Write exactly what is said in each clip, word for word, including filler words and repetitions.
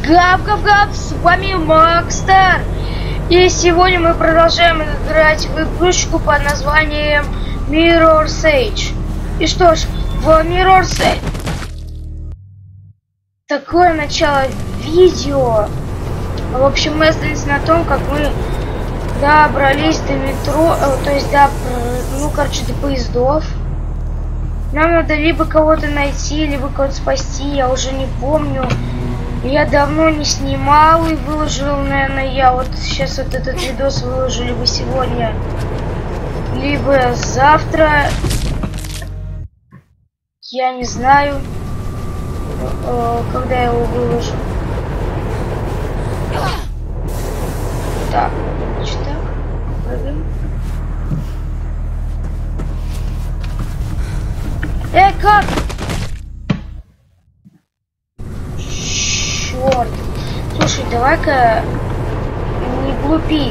Гап-гап-гап, с вами Макстар. И сегодня мы продолжаем играть в игрушку под названием Mirror's Edge. И что ж, в Mirror's Edge такое начало видео. В общем, мы остались на том, как мы добрались до метро, то есть до, ну, короче, до поездов. Нам надо либо кого-то найти, либо кого-то спасти, я уже не помню. Я давно не снимал и выложил, наверное, я вот сейчас вот этот видос выложу либо сегодня, либо завтра. Я не знаю, когда я его выложу. Так, значит так, прыгаем. Эй, как? Черт. Слушай, давай-ка не глупи.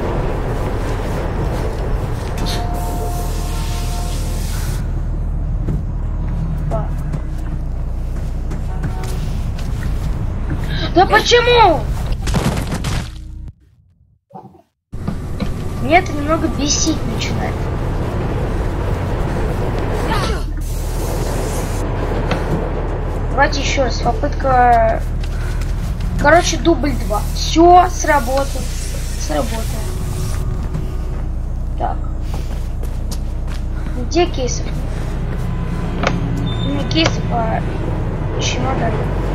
Да почему? Меня это немного бесить начинает. Давайте еще раз. Попытка. Короче, дубль два. Все сработало. Сработало. Так. Где кейсов? Не кейсов, а чемодан.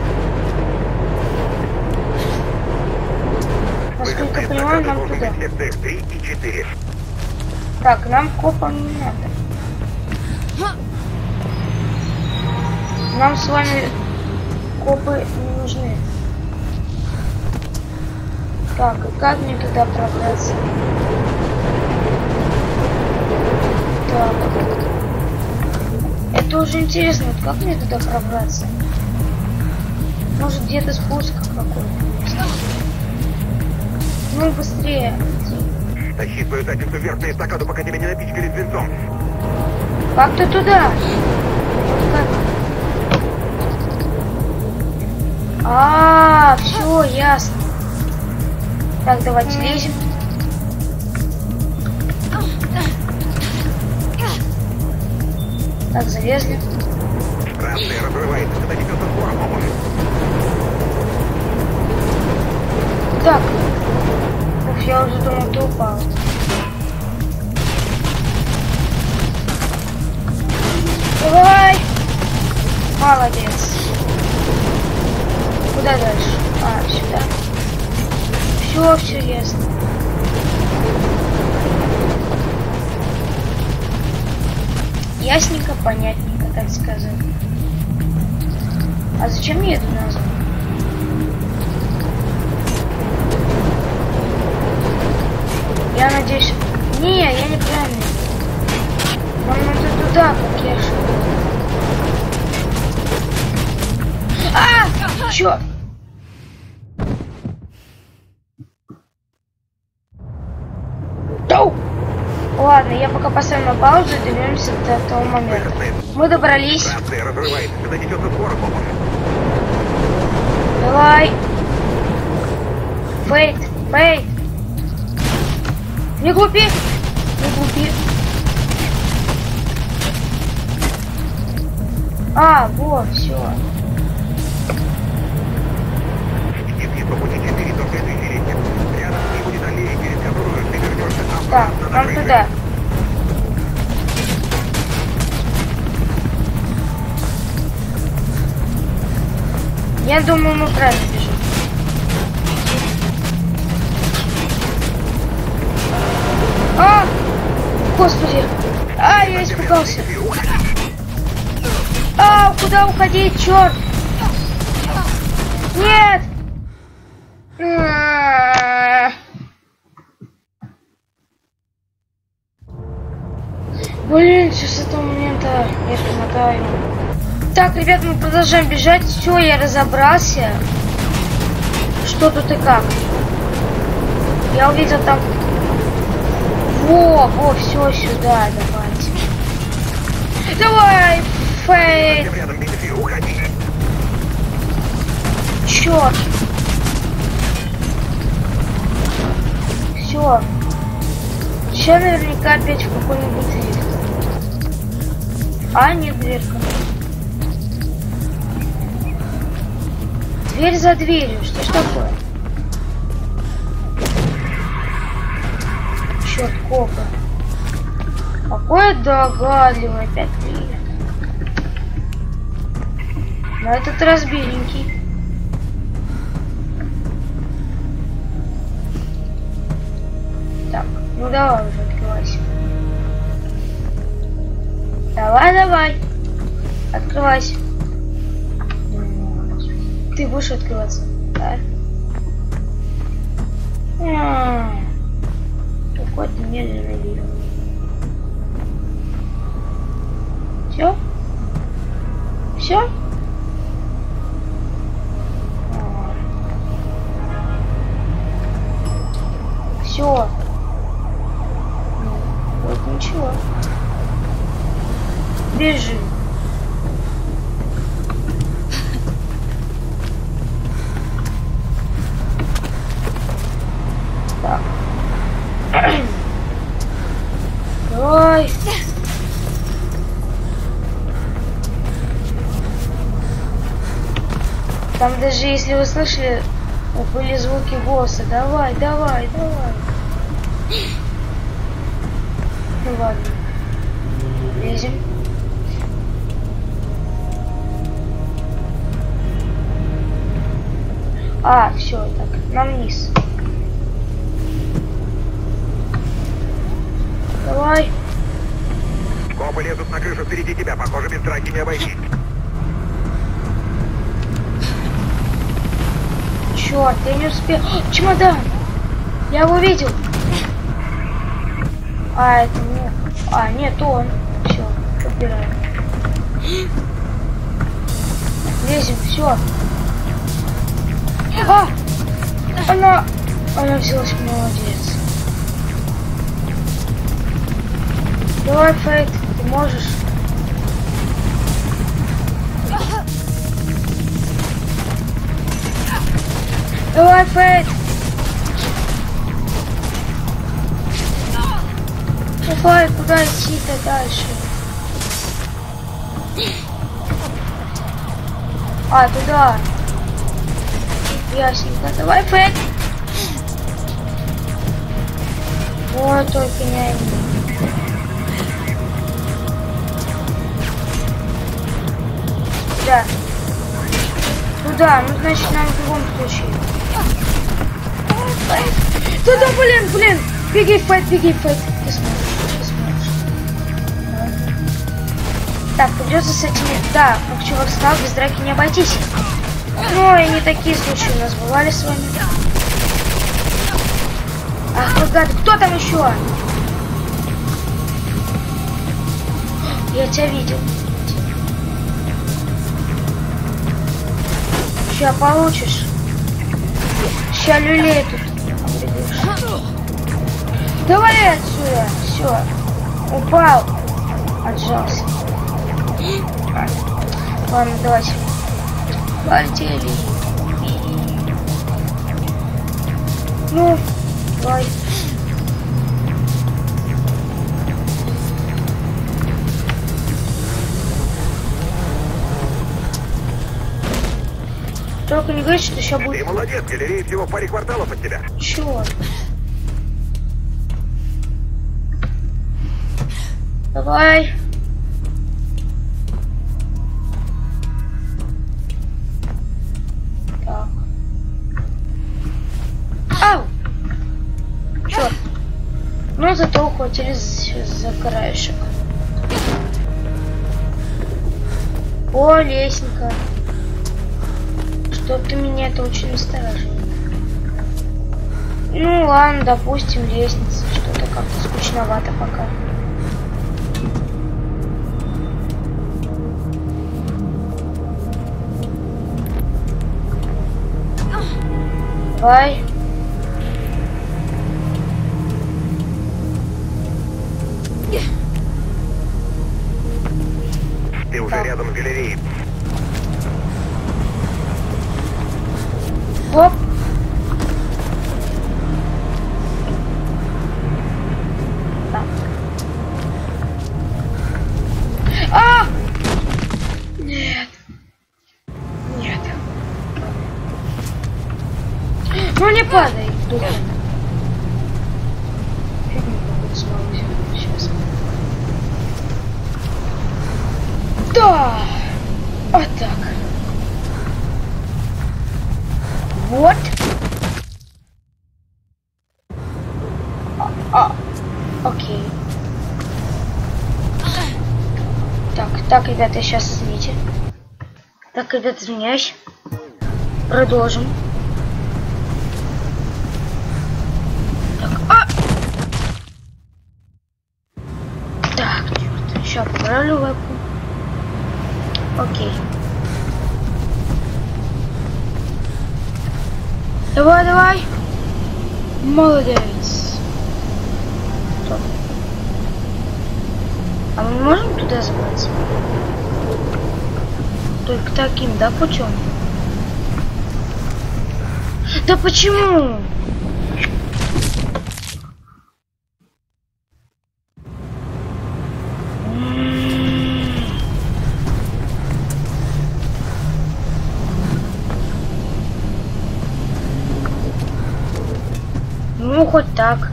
Насколько я понимаю, нам туда. Так, нам копам не надо. Нам с вами копы не нужны. Так, и как мне туда пробраться? Так. Это уже интересно, вот как мне туда пробраться? Может, где-то спуск какой-то есть? Ну, быстрее. Тащи свою задницу вверх на эстакаду, пока тебя не напичкали свинцом. Как ты туда? Как? А, все, ясно. Так, давайте лезем. Так, залезли. Рация разрывается, когда несется скоро помощь. Так. Ух, я уже думал, ты упал. Давай! Молодец. Куда дальше? А, сюда. Все, все ясно. Ясненько, понятненько, так сказать. А зачем я это назвал? Я надеюсь... Не, я неправильно. Нам надо туда, как я шел. А! Чё? Тоу! Ладно, я пока поставлю на паузу и доберемся до того момента. Мы добрались. Рация разрывается, когда несется скоро помощь. Давай. Фейт, фейт. Не глупи. Не глупи. А, вот, все. Иди вниз по пути четыре до следующей линии. Рядом с ней будет аллея, через которую ты вернешься обратно. Так, нам туда. Я думаю, мы правильно бежим. А! Господи! А, я испугался. А, куда уходить, черт? Нет! Блин, сейчас с этого момента я перемотаю. Так, ребят, мы продолжаем бежать. Все, я разобрался. Что тут и как. Я увидел там... Во, во, все сюда, давайте. Давай, Фейт. Рядом, уходи. Черт. Все. Сейчас наверняка опять в какой-нибудь лифт. А, нет, дверка. Дверь за дверью. Что ж такое? Черт, копа. Какой догадливый опять Лия. На этот раз беленький. Так, ну давай уже открывайся. Давай, давай. Открывайся. Ты будешь открываться, да? Какой-то медленный вид. Все? Все? Все. Вот ничего. Бежи. Так. Ой. Там даже если вы слышали, были звуки голоса. Давай, давай, давай. Ну ладно. Лезем. А, все, так, нам вниз. Давай. Копы лезут на крышу впереди тебя. Похоже, без драки не обойтись. Черт, я не успел. Чемодан! Я его видел. А, это не... А, нет, он. Все, убираем. Лезем, все. А! Она... Она взялась, молодец. Давай, Фейт, ты можешь. Давай, Фейт. Давай, куда идти-то дальше? А, туда. Ясненько. Давай, Фейт. Ой, только не они. Да. Туда, ну значит нам в любом случае. Фейт. Туда, блин, блин. Беги, Фейт, беги, Фейт. Ты сможешь, ты сможешь. Так, придется с этими... Да, как чувак сказал, без драки не обойтись. Ну, и не такие случаи у нас бывали с вами. Ах, вы гады, кто там еще? Я тебя видел. Ща получишь. Ща люлей тут. Давай отсюда. Все. Упал. Отжался. Ладно, давайте. Полетели. Ну, давай. Только не говори, что еще будет. Ты молодец, галерея всего в паре кварталов от тебя. Чего? Давай. Так. Ау! Черт. Ну зато ухватились за краешек. О, лесенка. Что-то меня это очень настораживает. Ну ладно, допустим, лестница. Что-то как-то скучновато пока. Давай. Ты уже Так. рядом с галереей. Оп. Ну не падай, дура. Фигню какую-то смогу сделать сейчас. Да! Вот так. Вот. А, а, окей. Так, так, ребята, сейчас извините. Так, ребята, извиняюсь. Продолжим. Так, а! Так, черт, сейчас поправлю вебку. Окей. Давай, давай. Молодец. Стоп. А мы можем туда забраться? Только таким, да, путем? Да почему? Ну, хоть так.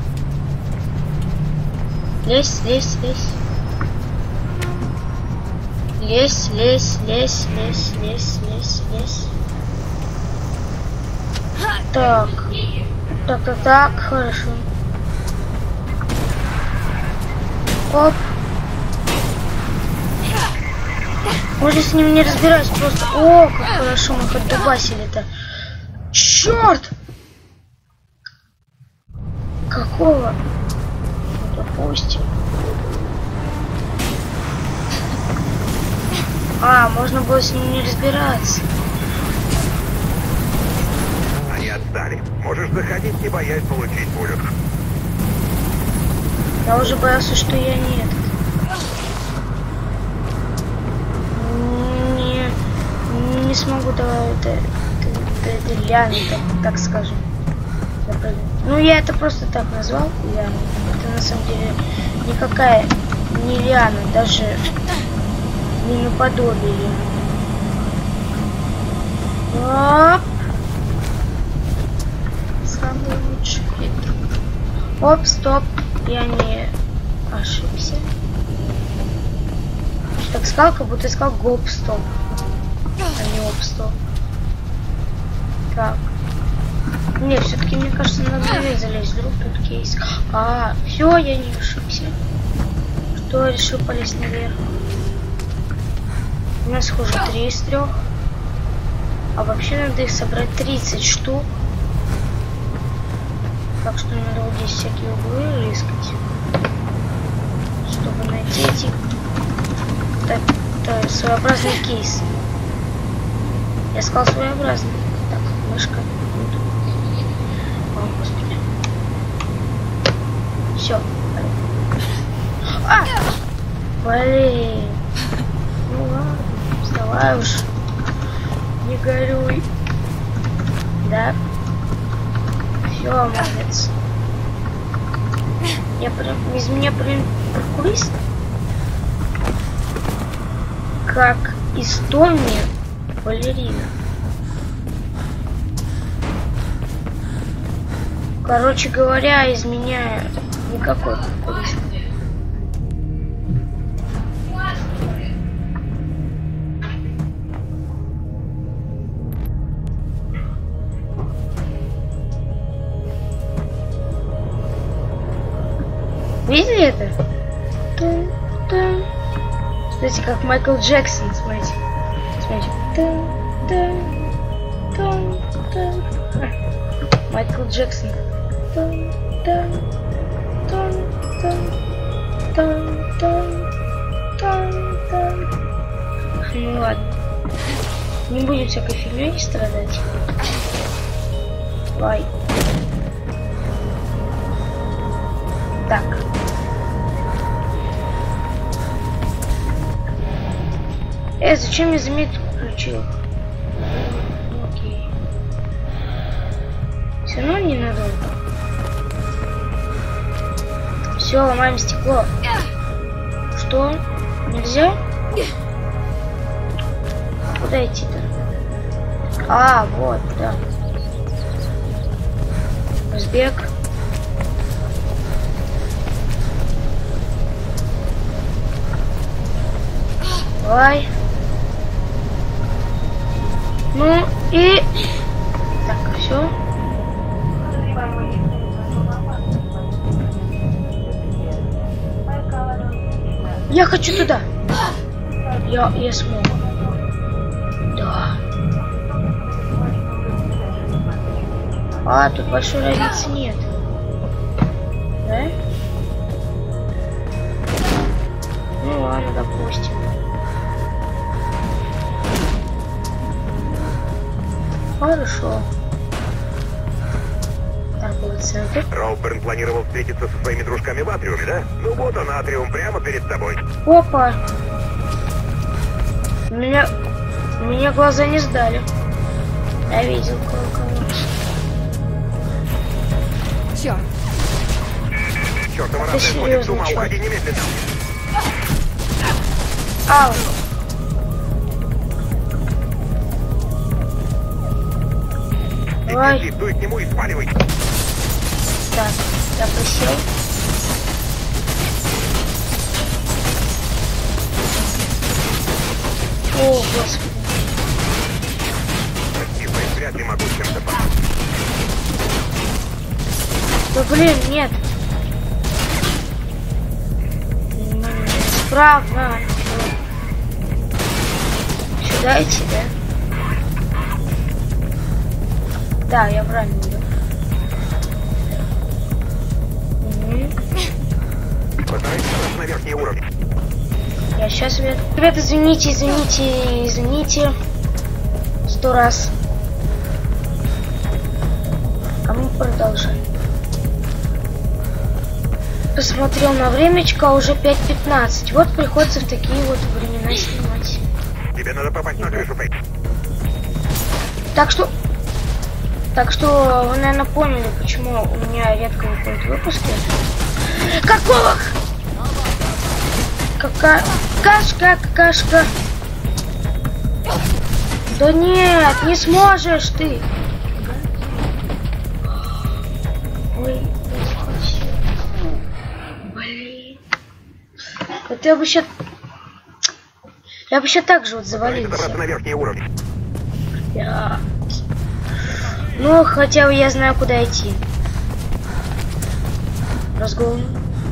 Лезь, лезь, лезь. Лезь, лезь, лезь, лезь, лезь, лезь, лезь. Так. Так, так, так, хорошо. Оп. Можно с ним не разбираюсь, просто... О, как хорошо мы хоть дубасили-то. Черт! Какого? Допустим. А, можно было с ним не разбираться. Они отстали. Можешь заходить, не боясь получить пулю. Я уже боялся, что я не этот. Не, не смогу, да, это, это, это, это Лиана, так, так скажем. Ну, я это просто так назвал, Лиана. Это на самом деле никакая не Лиана, даже не наподобие Лианы. Оп! Самый лучший. Оп, стоп. Я не ошибся. Так сказал, как будто сказал гоп-стоп. А не оп-стоп. Так. Не, все-таки мне кажется, надо наверх залезть. Вдруг тут кейс. А, все, я не ошибся. Что я решил полезть наверх? У нас хуже три из трех. А вообще надо их собрать тридцать штук. Так что надо вот здесь всякие углы рискать, чтобы найти эти... Так, это своеобразный кейс. Я сказал своеобразный. Так, мышка. О, господи. Все. А! Блин. Ну ладно, вставай уж. Не горюй. Да. Все, молодец. Я прям из меня прям прокурист. Как из Томми балерина. Короче говоря, из меня никакой прокурист. Видели это? Тун-тун. Смотрите, как Майкл Джексон, смотрите. Смотрите. Тун-тун-тун-тун. Майкл Джексон. Тун-тун-тун-тун-тун-тун-тун. Ну ладно. Не будем всякой фигней страдать. Давай. Так. Э, зачем я заметку включил? Окей. Все равно ненадолго. Все, ломаем стекло. Что? Нельзя? Куда идти-то? А, вот, да. взбег. Давай. Ну и... Так, все. Я хочу туда. Я, я смог. Да. А, тут большой разницы нет. Да? Ну ладно, допустим. Хорошо. Торговый центр. Роуберн планировал встретиться со своими дружками в Атриуме, да? Ну вот он, Атриум, прямо перед тобой. Опа! Меня... Меня глаза не сдали. Я видел кого-кого. Черт. Чёртова Это рация сходит с ума, серьезно, уходи немедленно. Ау! Давай. Иди, дуй к нему и спаливай. Так, я присел. О, господи. Прости, Фейт, вряд ли могу чем-то помочь. Да блин, нет. Справа. Сюда идти, да? Да, я правильно иду. Угу. Постарайся раз на верхний уровень. Я сейчас... Ребят, извините, извините, извините. Сто раз. А мы продолжаем. Посмотрел на времечко, уже пять пятнадцать. Вот приходится в такие вот времена снимать. Тебе надо попасть на крышу, Фейт. Так что... Так что вы, наверное, поняли, почему у меня редко выходят выпуски. Какого? Какая... Кашка, какашка. Да нет, не сможешь ты. Ой, блин. Вот я бы сейчас... Я бы еще так же вот завалился. Добраться на верхний уровень. Я... Ну, хотя бы я знаю, куда идти. Разгон.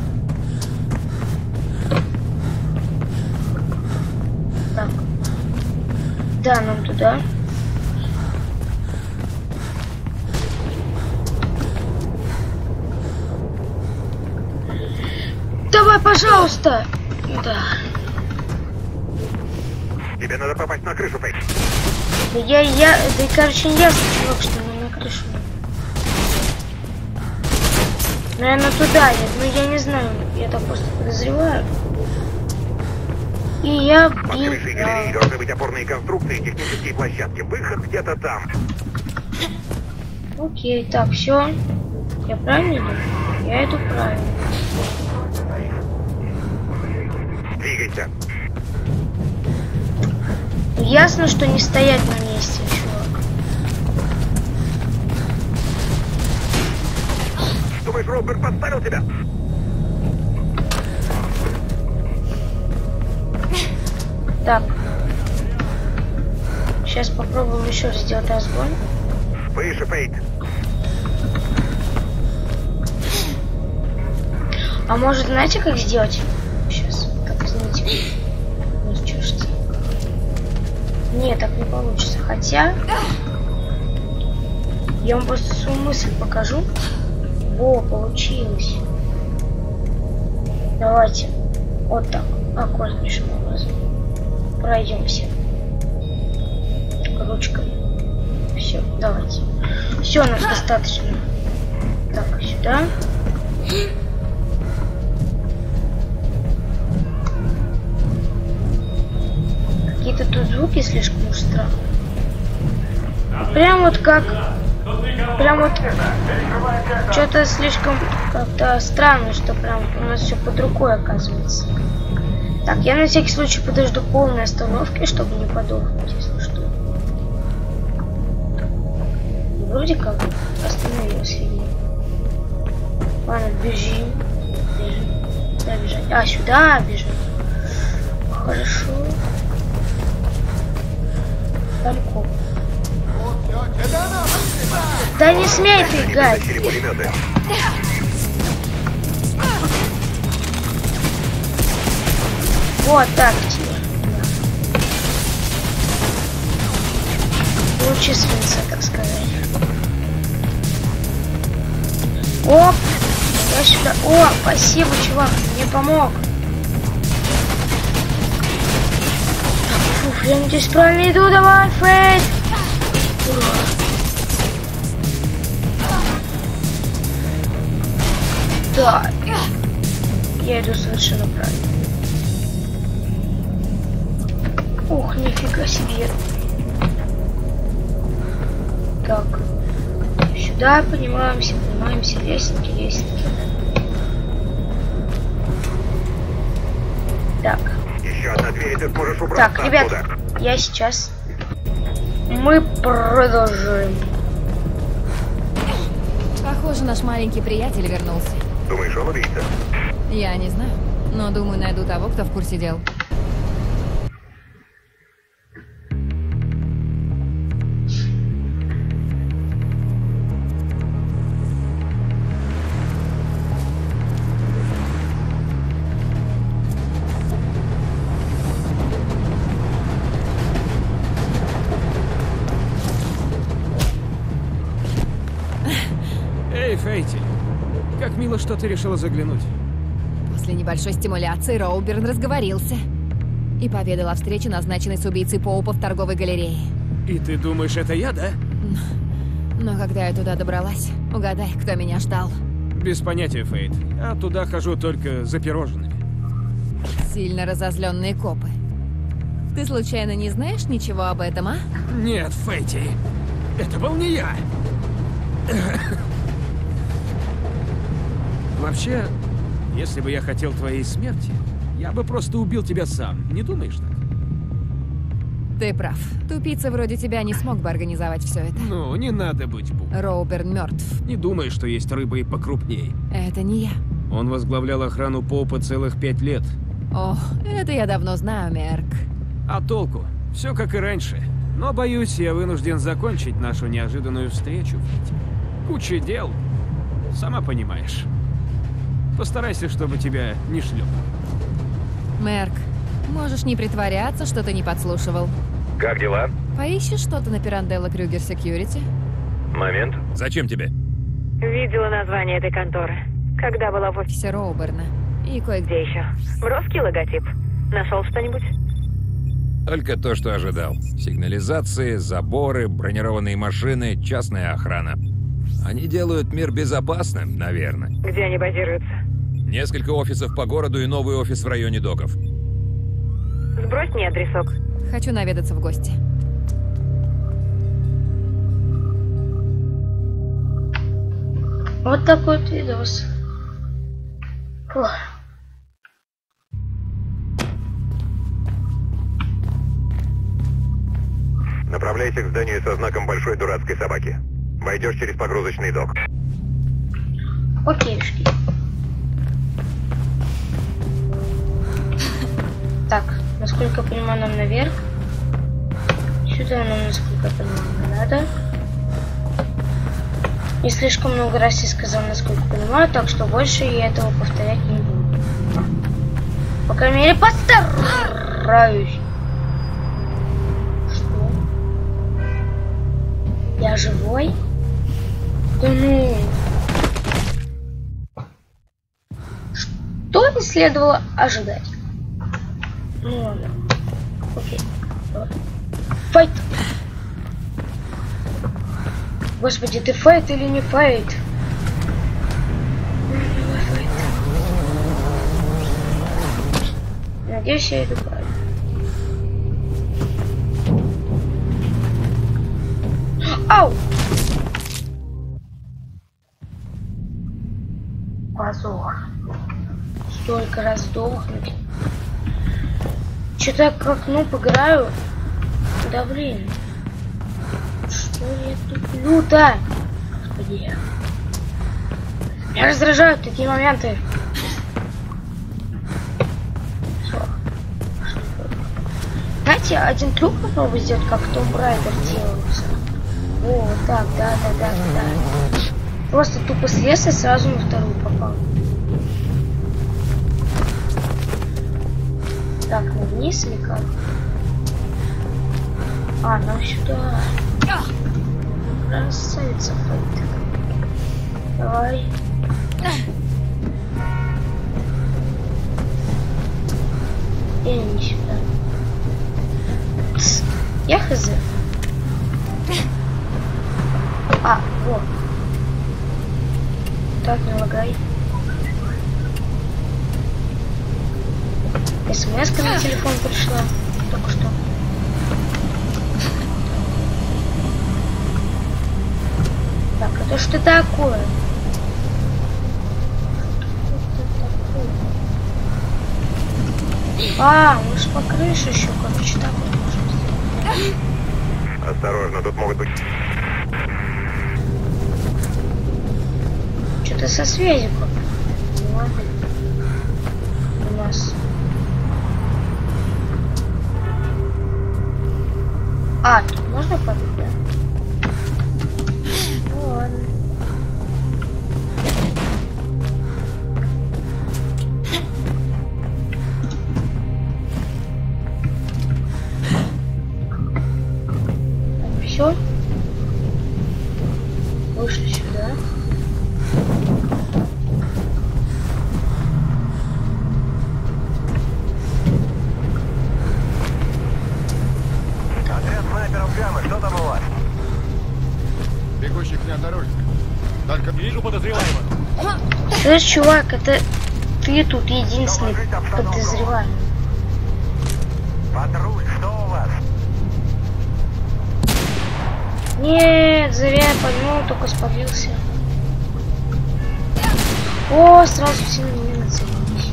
Так. Да, нам туда. Давай, пожалуйста. Да. Тебе надо попасть на крышу, Фейт. Да я, я, да, короче, не ясно, чувак, что нам на крышу. Наверное, туда нет, но я не знаю, я так просто подозреваю. И я... Под крышей галереи должны быть опорные конструкции и технические площадки. Выход где-то там. Окей, так, все. Я правильно иду? Я иду правильно. Двигайся. Ясно, что не стоять на месте, чувак. Думаешь, Роуберн подставил тебя? Так. Сейчас попробуем еще раз сделать разгон. Выше, Фейт. А может, знаете, как сделать? Сейчас. Так, извините. Ничего ж. Нет, так не получится. Хотя... Я вам просто свою мысль покажу. Во, получилось. Давайте. Вот так. Аккуратнейшим образом. Пройдемся. Ручкой. Все, давайте. Все, у нас достаточно. Так, сюда. Какие-то тут звуки слишком уж странные. Прям вот как... Прям вот... Что-то слишком как-то странно, что прям у нас все под рукой оказывается. Так, я на всякий случай подожду полной остановки, чтобы не подохнуть, если что. Вроде как остановился. Ладно, бежим. Бежим. Куда бежать? А, сюда бежим. Хорошо. Далеко. Да не смей ты, гад! Вот так тебе. Лучше свинца, так сказать. Оп! Я сюда. О, спасибо, чувак, мне помог. Фух, я надеюсь, правильно иду, давай, Фейт! Да. Я иду совершенно правильно. Ух, нифига себе. Так. Сюда поднимаемся, поднимаемся, лестники, лестники. Так. Еще одна дверь, ты сможешь убраться. Так, ребят, оттуда. Я сейчас. Мы продолжим. Похоже, наш маленький приятель вернулся. Думаешь, он убийца? Я не знаю, но думаю, найду того, кто в курсе дел. Эй, Фейти, как мило, что ты решила заглянуть. После небольшой стимуляции Роуберн разговорился и поведал о встрече, назначенной с убийцей Поупа в торговой галерее. И ты думаешь, это я, да? Но, но когда я туда добралась, угадай, кто меня ждал. Без понятия, Фейт. Я туда хожу только за пирожными. Сильно разозленные копы. Ты случайно не знаешь ничего об этом, а? Нет, Фейти, это был не я. Вообще, если бы я хотел твоей смерти, я бы просто убил тебя сам. Не думаешь так? Ты прав. Тупица вроде тебя не смог бы организовать все это. Ну, не надо быть бу. Роуберн мертв. Не думай, что есть рыбы и покрупней. Это не я. Он возглавлял охрану Поупа целых пять лет. О, это я давно знаю, Мерк. А толку? Все как и раньше. Но, боюсь, я вынужден закончить нашу неожиданную встречу. Куча дел. Сама понимаешь. Постарайся, чтобы тебя не шлеп. Мерк, можешь не притворяться, что ты не подслушивал. Как дела? Поищешь что-то на Пиранделло Крюгер Секьюрити? Момент. Зачем тебе? Видела название этой конторы, когда была в офисе. Офисе Роуберна. И кое-где. Где еще? Броский логотип. Нашел что-нибудь? Только то, что ожидал. Сигнализации, заборы, бронированные машины, частная охрана. Они делают мир безопасным, наверное. Где они базируются? Несколько офисов по городу и новый офис в районе доков. Сбрось мне адресок. Хочу наведаться в гости. Вот такой вот видос. Фух. Направляйся к зданию со знаком большой дурацкой собаки. Войдешь через погрузочный док. Окейшки. Так, насколько я понимаю, нам наверх. Сюда нам, насколько я понимаю, не надо. Не слишком много раз я сказал, насколько я понимаю, так что больше я этого повторять не буду. По крайней мере, постараюсь. Что? Я живой? Да ну... Что не следовало ожидать? Ну ладно. Окей. Давай. Файт! Господи, ты файт или не файт? Давай, файт. Надеюсь, я иду правильно. Ау! Позор. Столько раз сдохнуть. Что-то я как нуб играю. Да блин. Что я туплю-то? Господи. Меня раздражают такие моменты. Всё. Знаете, один трюк попробую сделать, как Том Брайдер делался. О, вот так, да, да, да, да. Просто тупо слез и сразу на вторую попал. Так, ну вниз или как? А, нам сюда. Красавица, Фейт. Давай. И не сюда. Я хз. А, вот. Так, не лагай. СМС-ка на телефон пришла. Только что. Так, это что такое? А, мы ж по крыше еще, короче, так вот можем сделать. Осторожно, тут могут быть... Что-то со связью как. Ладно. У нас. А, тут можно побыть, да? Ну ладно. Все. Вышли сюда. Отряд снайперов Гаммы, что там у вас? Бегущих внедорожник. Только вижу подозреваемого. Слышь, чувак, это ты тут единственный подозреваемый. Патруль, что у вас? Нет, зря я подумал, только спалился. О, сразу все на меня нацелились.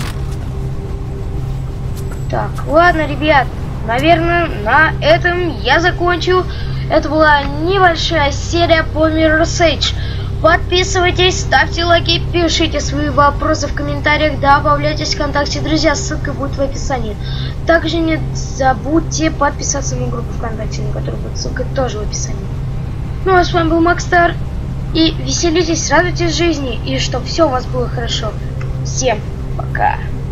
Так, ладно, ребят, наверное, на этом я закончу. Это была небольшая серия по Mirror's Edge. Подписывайтесь, ставьте лайки, пишите свои вопросы в комментариях, добавляйтесь в ВКонтакте, друзья, ссылка будет в описании. Также не забудьте подписаться на группу ВКонтакте, на которую будет ссылка тоже в описании. Ну а с вами был Макстар, и веселитесь, радуйтесь жизни, и чтобы все у вас было хорошо. Всем пока!